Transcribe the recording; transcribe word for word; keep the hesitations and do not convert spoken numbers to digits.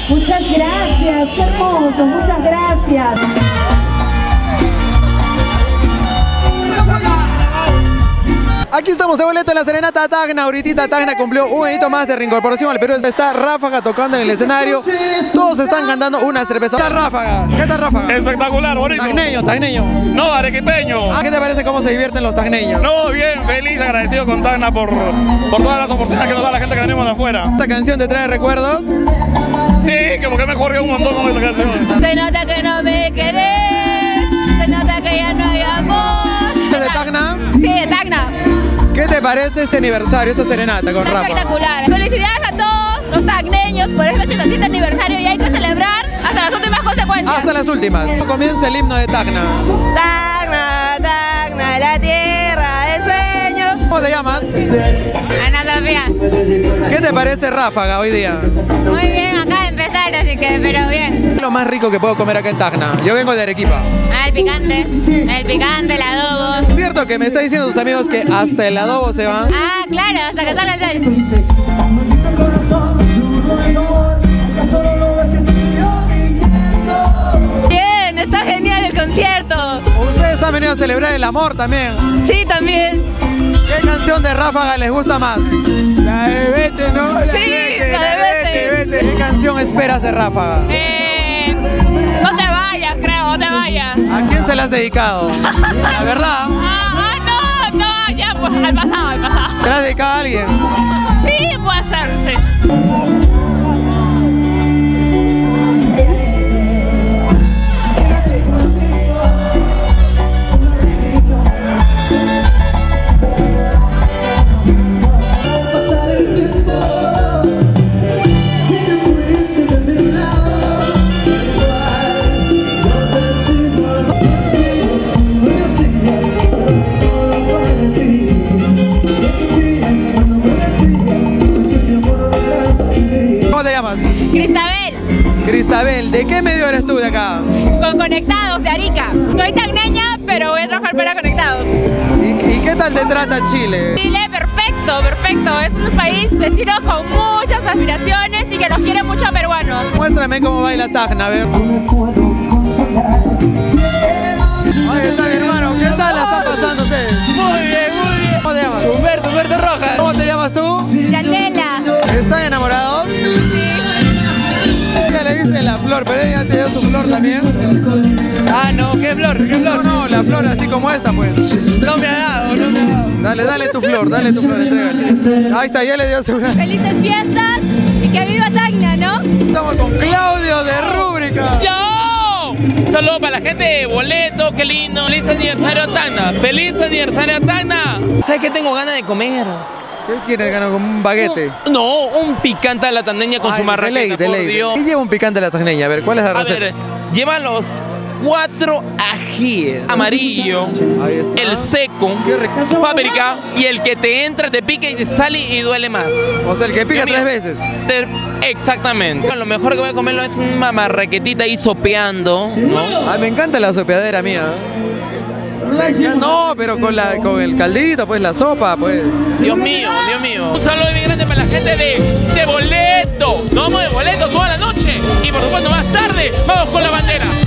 Muchas gracias, qué hermoso, muchas gracias. Aquí estamos de boleto en la serenata Tacna. Ahorita Tacna cumplió un añito más de reincorporación al Perú. Está Ráfaga tocando en el escenario. Todos están cantando una cerveza. ¿Qué tal, Ráfaga? ¿Qué tal, Ráfaga? Espectacular, bonito. Tacneño, tacneño. No, arequipeño. ¿A qué te parece cómo se divierten los tacneños? No, bien, feliz, agradecido con Tacna por, por todas las oportunidades que nos da la gente que venimos de afuera. ¿Esta canción te trae recuerdos? Sí, como que me corrió un montón con esta canción. Se nota que no me querés, se nota que ya no hay amor. ¿Es de Tacna? Sí, de Tacna. ¿Qué te parece este aniversario, esta serenata con Rafa? Espectacular. Felicidades a todos los tacneños por este ochenta y siete aniversario y hay que celebrar hasta las últimas consecuencias. Hasta las últimas. Comienza el himno de Tacna. Tacna, Tacna, la tierra del sueño. ¿Cómo te llamas? Ana Sofía. ¿Qué te parece Ráfaga hoy día? Muy bien, acá de empezar, así que, pero bien. ¿Qué es lo más rico que puedo comer acá en Tacna? Yo vengo de Arequipa. Ah, el picante, el picante, el adobo. ¿Es cierto que me está diciendo tus amigos que hasta el adobo se van? Ah, claro, hasta que salga el sol. Bien, está genial el concierto. Ustedes han venido a celebrar el amor también. Sí, también. ¿Qué canción de Ráfaga les gusta más? La de Vete, ¿no? La Sí, la de Vete. ¿Qué canción esperas de Ráfaga? Eh, no te vayas, creo, no te vayas. ¿A quién se la has dedicado? La verdad. Ah, ah, no, no, ya, pues al pasado, al pasado. ¿Te la has dedicado a alguien? Sí, puede ser, sí. Cristabel. Cristabel, ¿de qué medio eres tú de acá? Con Conectados de Arica. Soy tacneña, pero voy a trabajar para Conectados. ¿Y, y qué tal te trata Chile? Chile, perfecto, perfecto. Es un país vecino con muchas aspiraciones y que nos quiere mucho a peruanos. Muéstrame cómo baila Tacna, a ver. Ahí está mi hermano, ¿qué tal la están pasando ustedes? Muy bien, muy bien. ¿Cómo te llamas? Humberto, Humberto Rojas. ¿Cómo te llamas tú? Yandela. ¿Están enamorados? Ella le dice la flor, pero ella te dio su flor también. Ah, no, ¿qué flor? ¿Qué No, flor? no, la flor así como esta, pues. No me ha dado, no me ha dado. Dale, dale tu flor, dale tu flor, entrégale. Ahí está, ya le dio su flor. Felices fiestas y que viva Tacna, ¿no? Estamos con Claudio de Rúbrica. ¡Yo! Un saludo para la gente de Boleto, qué lindo. Feliz aniversario a Tacna. Feliz aniversario a Tacna. ¿Sabes qué tengo ganas de comer? ¿Qué quieres ganar con un baguete? No, un picante a la tacneña con Ay, su de marraqueta, ley, de por ley. Dios. ¿Qué lleva un picante a la tacneña? A ver, ¿cuál es la A receta? ver, lleva los cuatro ajíes. Amarillo, Ahí está. el seco, Qué rico. páprica y el que te entra, te pica y te sale y duele más. O sea, el que pica Y a mí- tres veces. Te- Exactamente. Lo mejor que voy a comerlo es una marraquetita ahí sopeando, ¿no? Ah, me encanta la sopeadera mía. Me encanta- No, pero con, la, con el caldito, pues la sopa, pues. Dios mío, Dios mío. Un saludo bien grande para la gente de, de Boleto. Nos vamos de Boleto toda la noche. Y por supuesto más tarde vamos con la bandera.